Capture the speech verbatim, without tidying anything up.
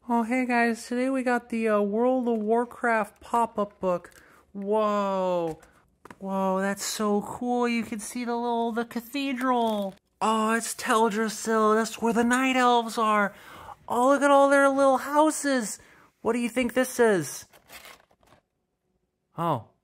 Oh, hey guys, today we got the uh, World of Warcraft pop-up book. Whoa. Whoa, that's so cool. You can see the little, the cathedral. Oh, it's Teldrassil. That's where the night elves are. Oh, look at all their little houses. What do you think this is? Oh,